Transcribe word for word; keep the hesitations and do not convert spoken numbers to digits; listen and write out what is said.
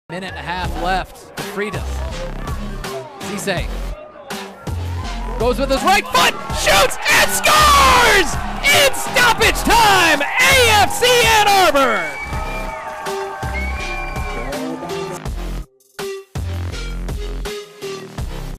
Minute and a half left. Freedom. Cisse goes with his right foot, shoots and scores! It's stoppage time! A F C Ann Arbor!